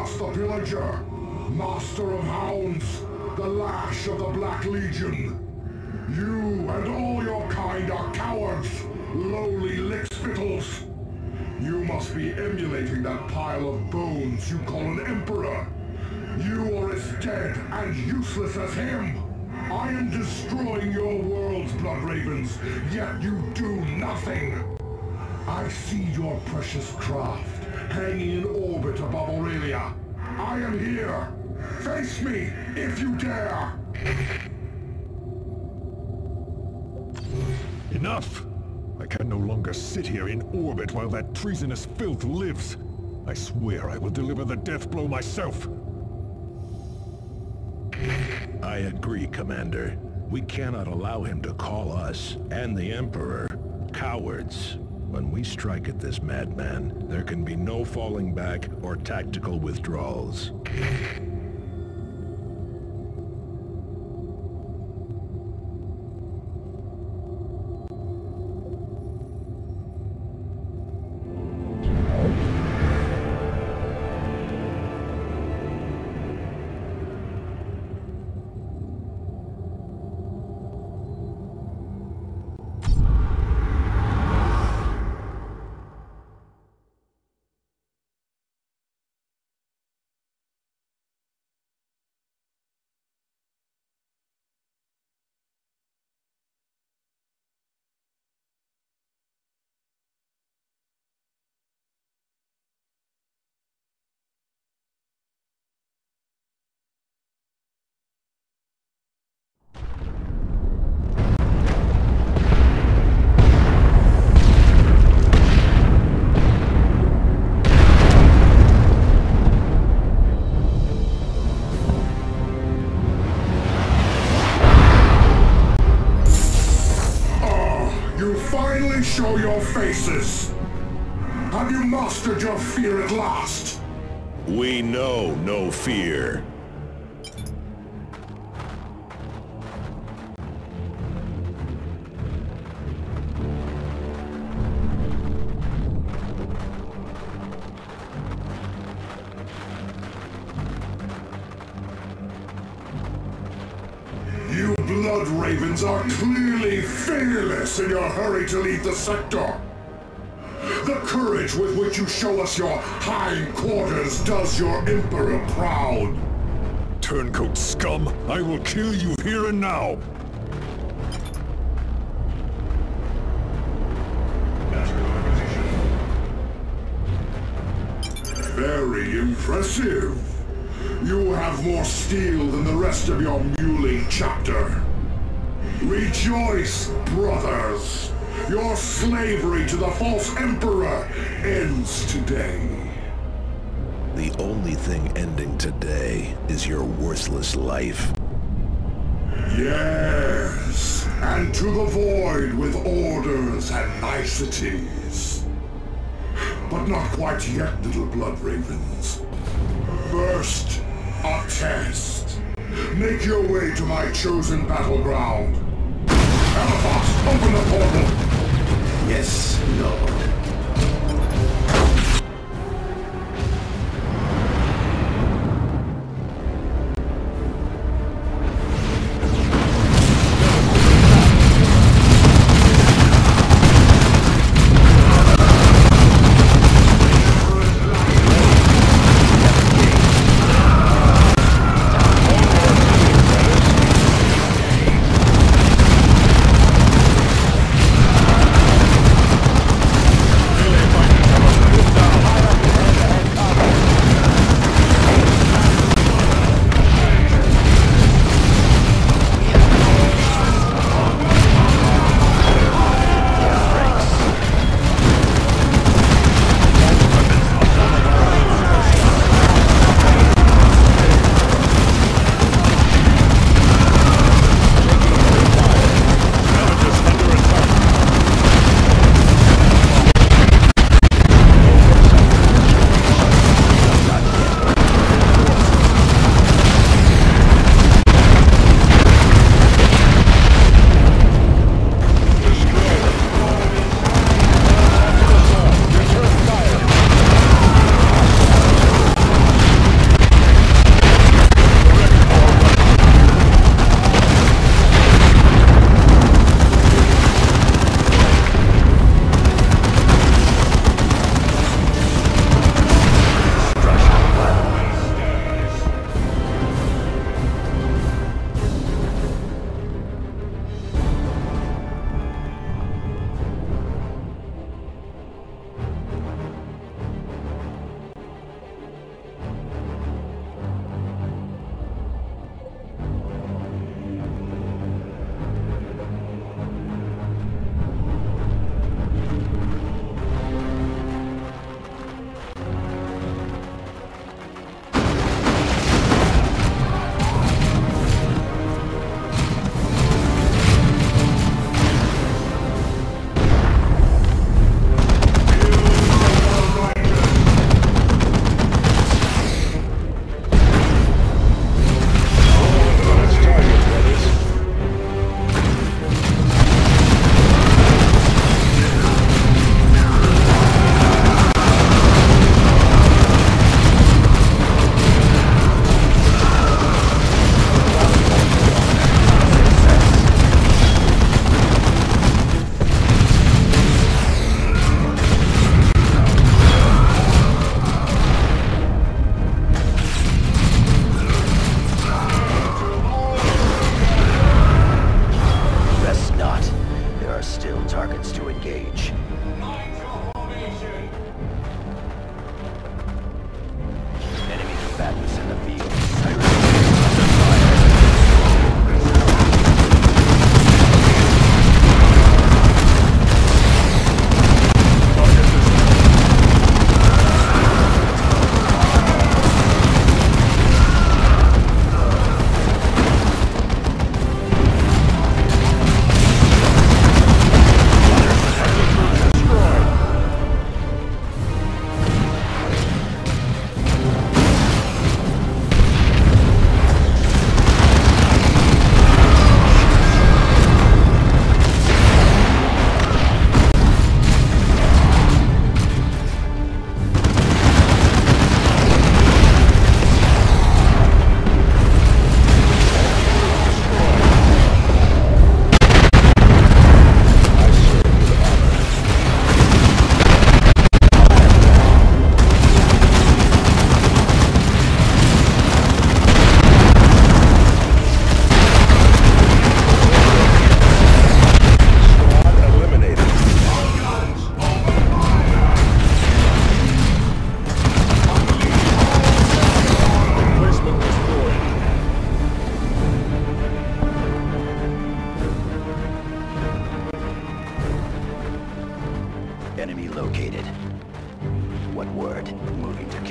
Arthas the Pillager, Master of Hounds, the Lash of the Black Legion. You and all your kind are cowards, lowly lickspittles. You must be emulating that pile of bones you call an emperor. You are as dead and useless as him. I am destroying your worlds, Blood Ravens, yet you do nothing. I see your precious craft hanging in orbit above Aurelia. I am here. Face me if you dare. Enough! I can no longer sit here in orbit while that treasonous filth lives. I swear I will deliver the death blow myself. I agree, Commander. We cannot allow him to call us, and the Emperor, cowards. When we strike at this madman, there can be no falling back or tactical withdrawals. Show your faces! Have you mastered your fear at last? We know no fear. You Blood Ravens are clearly fearless in your hurry to leave the sector. The courage with which you show us your hindquarters does your Emperor proud. Turncoat scum! I will kill you here and now! Very impressive. You have more steel than the rest of your muley chapter. Rejoice, brothers! Your slavery to the false emperor ends today. The only thing ending today is your worthless life. Yes, and to the void with orders and niceties. But not quite yet, little Blood Ravens. First, a test. Make your way to my chosen battleground. Elephas, open the portal! Yes, Lord.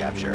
capture.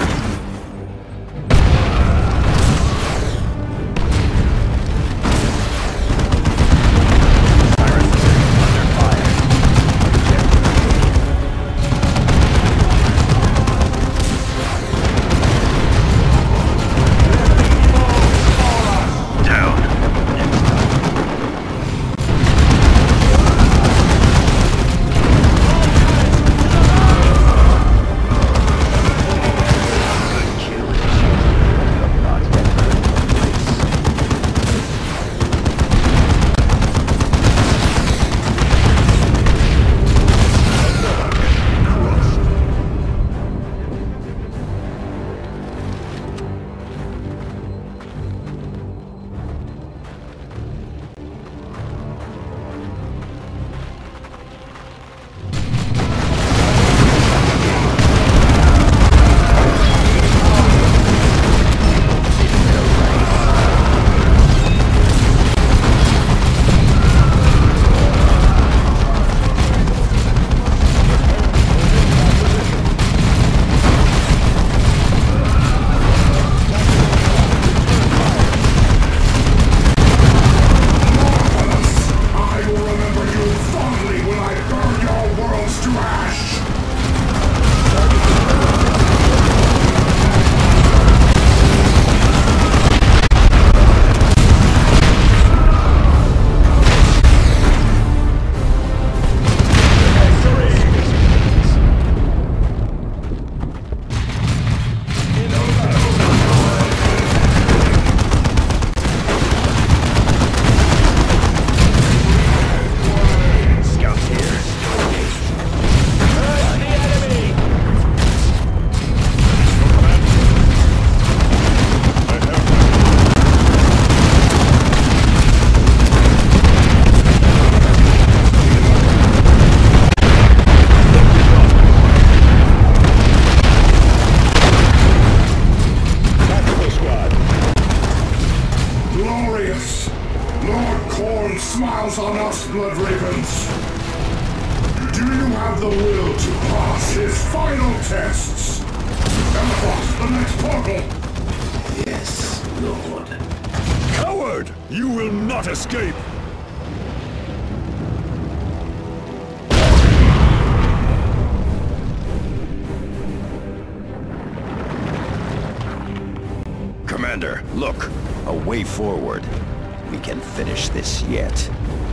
Smiles on us, Blood Ravens. Do you have the will to pass his final tests? And across the next portal? Yes, Lord. Coward! You will not escape! Commander, look. A way forward. We can finish this yet.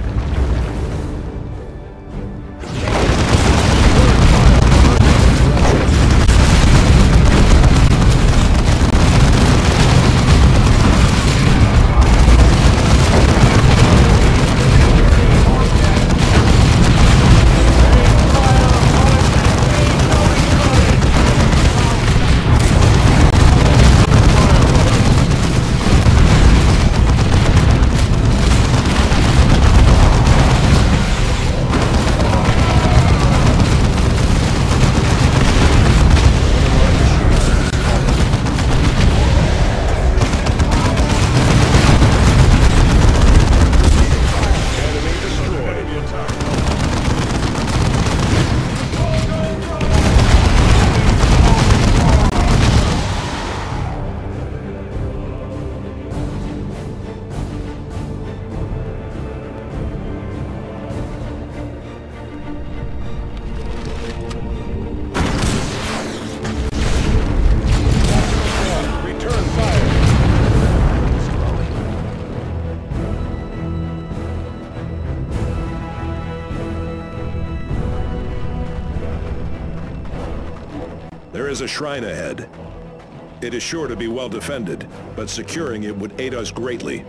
There is a shrine ahead. It is sure to be well defended, but securing it would aid us greatly.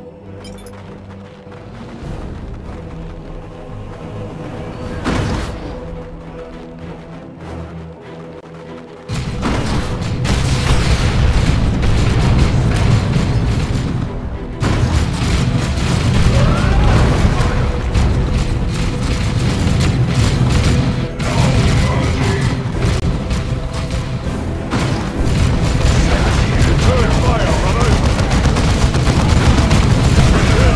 Fire, brother!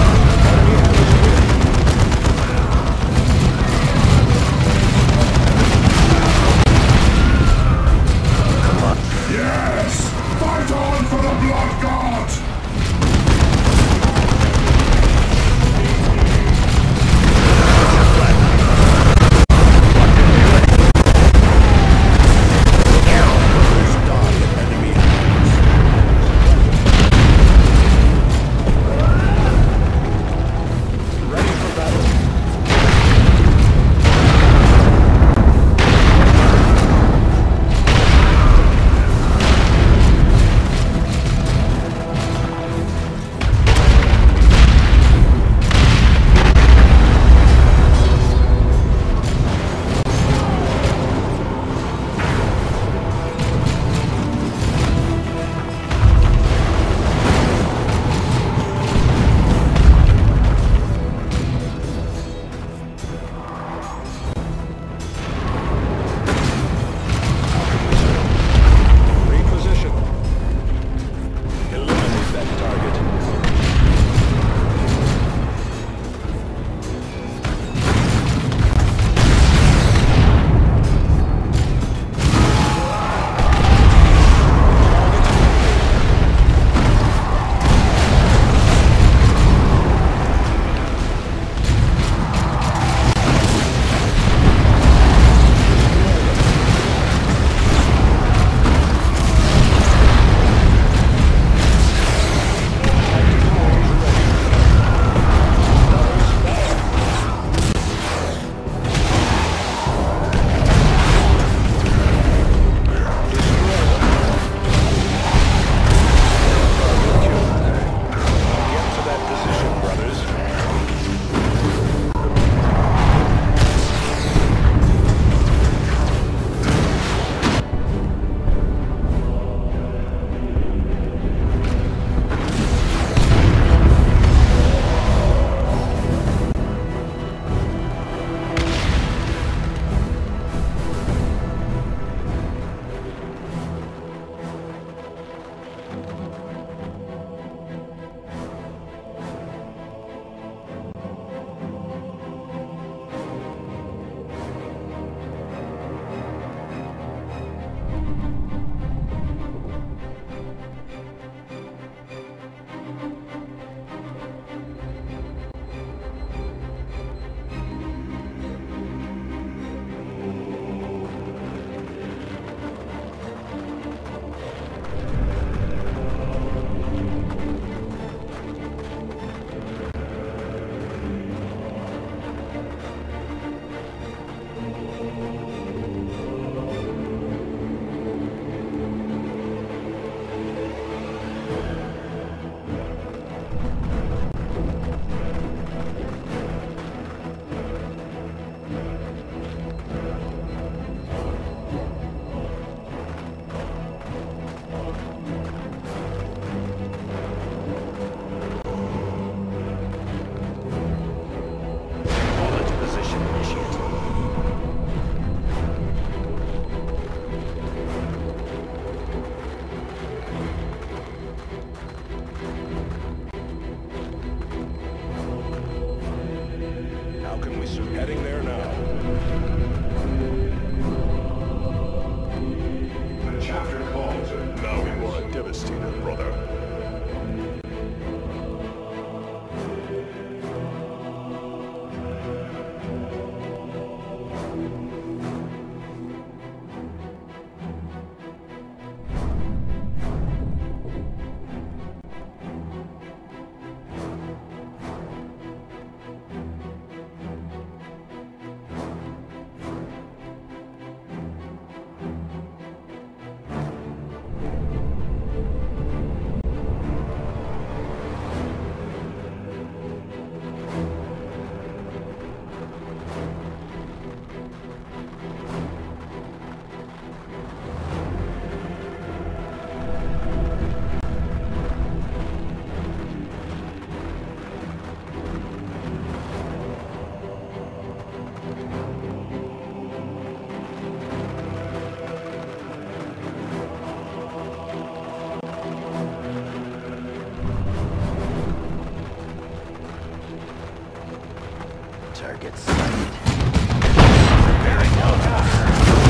Heading there now. The chapter calls it. Now you are a devastator, brother. Target sighted. Preparing Eldar.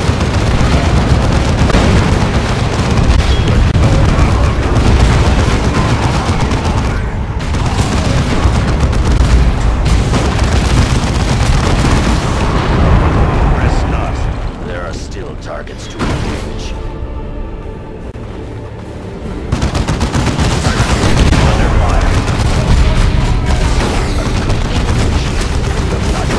Rest not. There are still targets to engage. Under fire. Not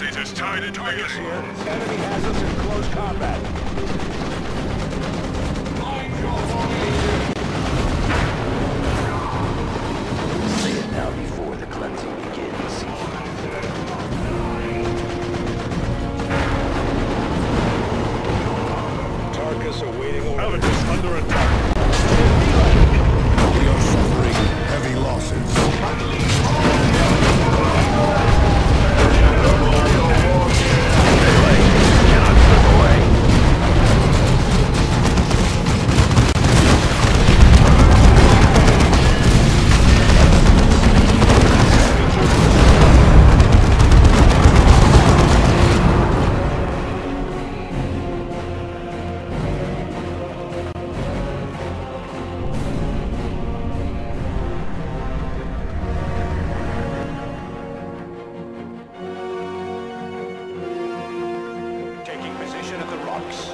It is tied into Target's here. Enemy has us in close combat. Say it now before the cleansing begins. Tarkus awaiting orders. Elephants under attack. We are suffering heavy losses. Cannot slip away. Taking position at the rocks.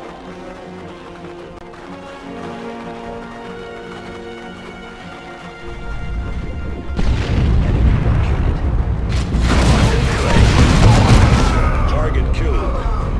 Target killed.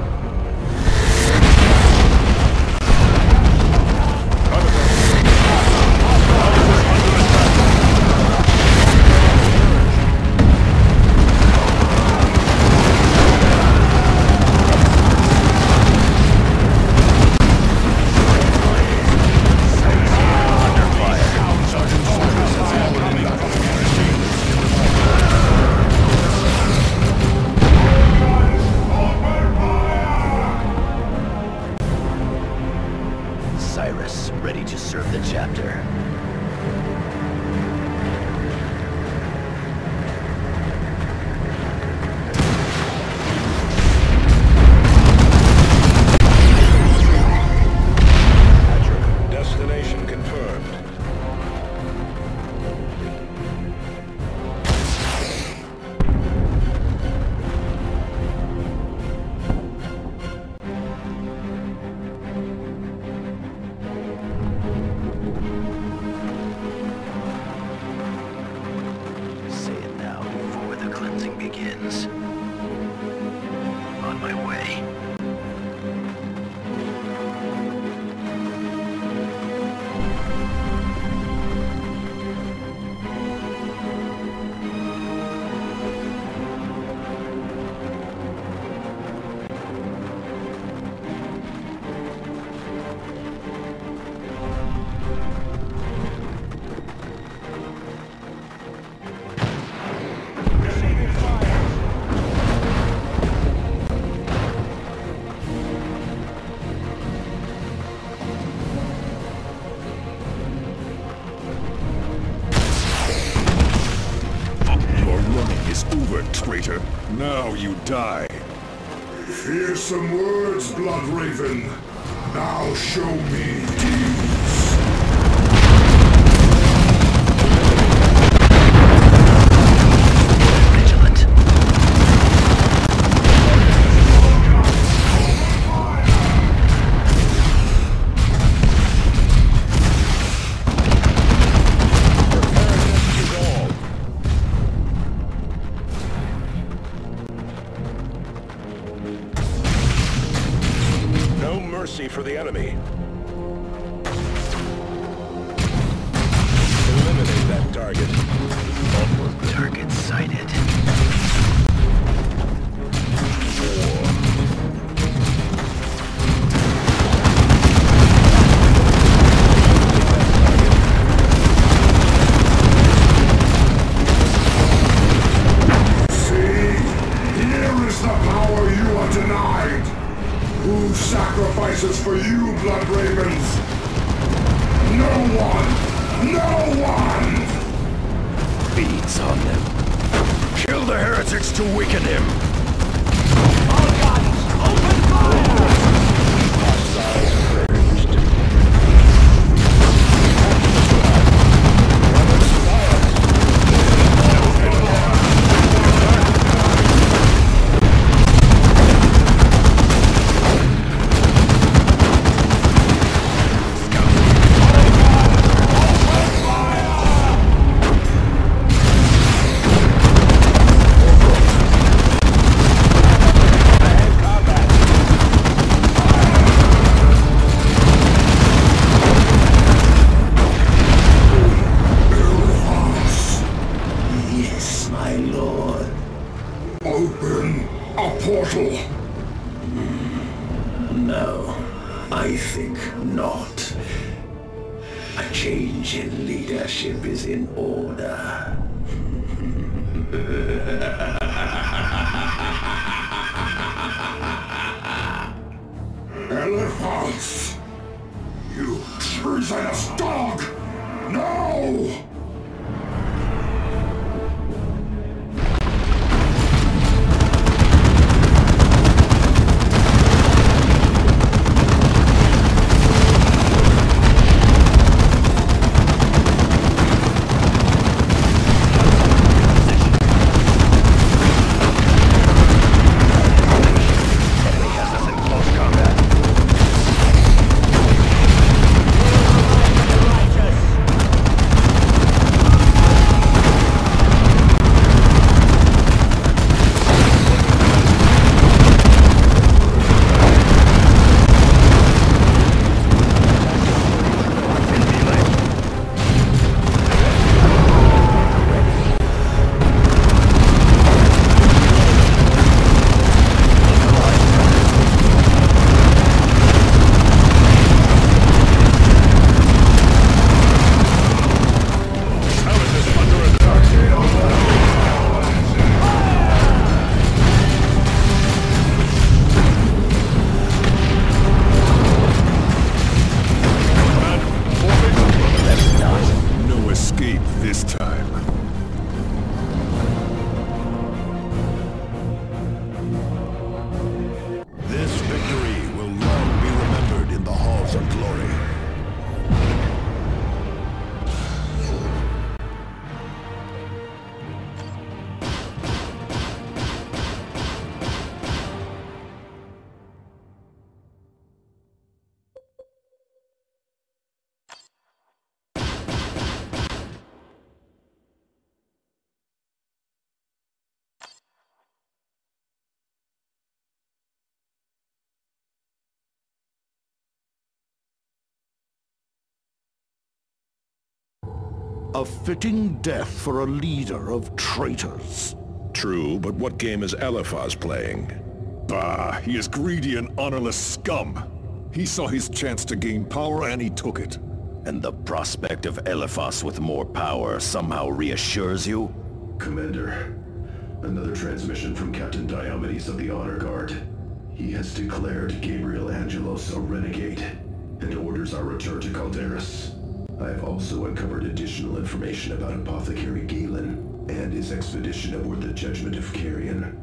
Cyrus, ready to serve the chapter. Destination confirmed. Say it now before the cleansing begins. On my way. Your running is over, traitor. Now you die. Fearsome words, Blood Raven. Now show me deeds. Vigilant. No mercy for the enemy. Eliminate that target. Target sighted. See? Here is the power you are denied. Who sacrifices for you, Blood Ravens? No one! No one! Beats on them. Kill the heretics to weaken him. I think not. A change in leadership is in order. Elephants! You treasonous dog! No! A fitting death for a leader of traitors. True, but what game is Eliphaz playing? Bah, he is greedy and honorless scum. He saw his chance to gain power and he took it. And the prospect of Eliphaz with more power somehow reassures you? Commander, another transmission from Captain Diomedes of the Honor Guard. He has declared Gabriel Angelos a renegade and orders our return to Calderas. I have also uncovered additional information about Apothecary Galen and his expedition aboard the Judgment of Carrion.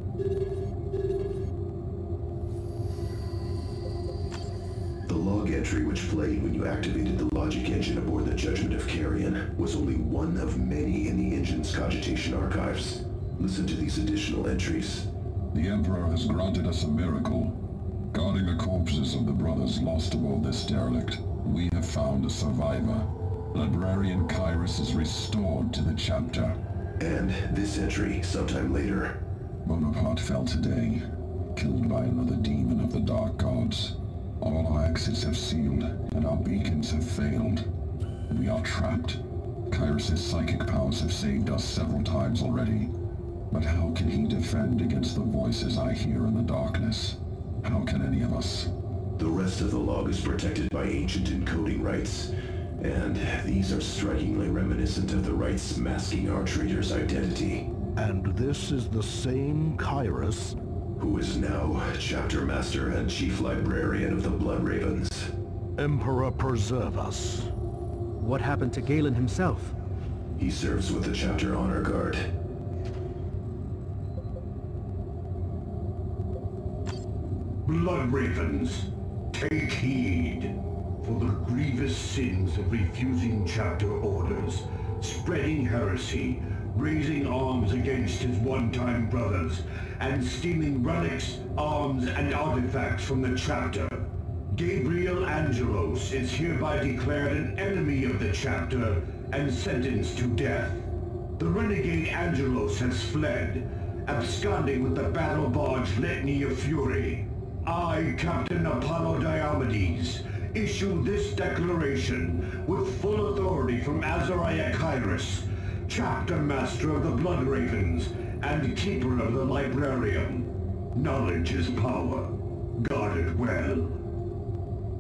The log entry which played when you activated the logic engine aboard the Judgment of Carrion was only one of many in the engine's cogitation archives. Listen to these additional entries. The Emperor has granted us a miracle. Guarding the corpses of the brothers lost aboard this derelict, we have found a survivor. Librarian Kyrus is restored to the chapter. And this entry, sometime later. Bonaparte fell today, killed by another demon of the Dark Gods. All our exits have sealed, and our beacons have failed. We are trapped. Kyrus' psychic powers have saved us several times already. But how can he defend against the voices I hear in the darkness? How can any of us? The rest of the log is protected by ancient encoding rites, and these are strikingly reminiscent of the rites masking our traitor's identity. And this is the same Kyrus who is now Chapter Master and Chief Librarian of the Blood Ravens. Emperor preserve us. What happened to Galen himself? He serves with the Chapter Honor Guard. Blood Ravens, take heed. For the grievous sins of refusing chapter orders, spreading heresy, raising arms against his one-time brothers, and stealing relics, arms, and artifacts from the chapter, Gabriel Angelos is hereby declared an enemy of the chapter and sentenced to death. The renegade Angelos has fled, absconding with the battle barge Litany of Fury. I, Captain Apollo Diomedes, issue this declaration with full authority from Azariah Kyrus, Chapter Master of the Blood Ravens and Keeper of the Librarium. Knowledge is power. Guard it well.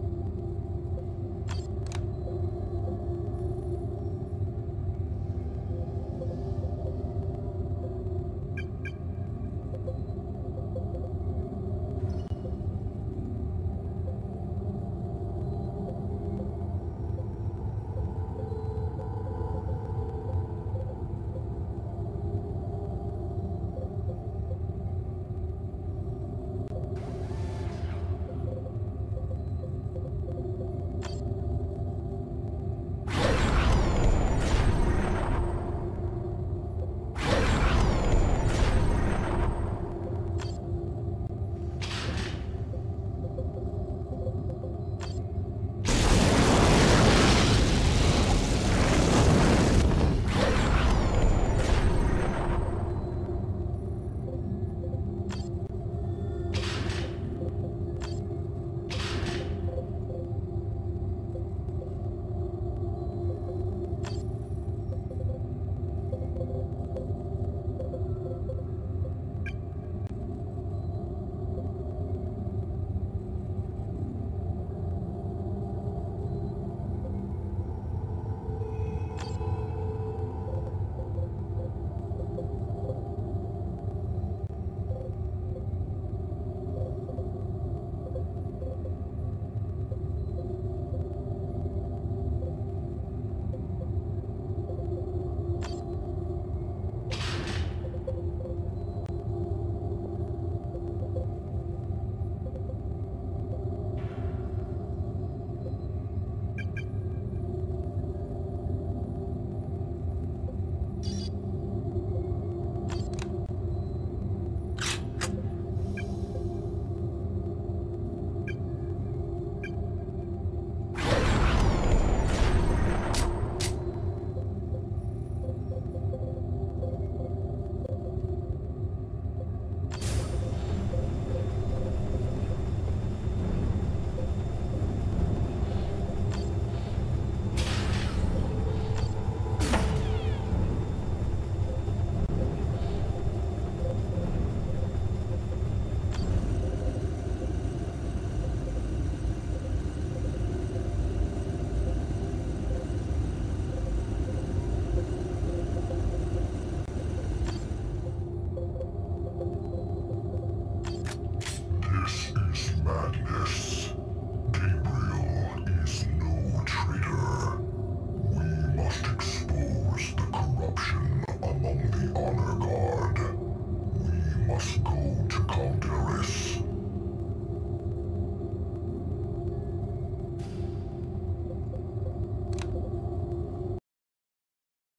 traitorous.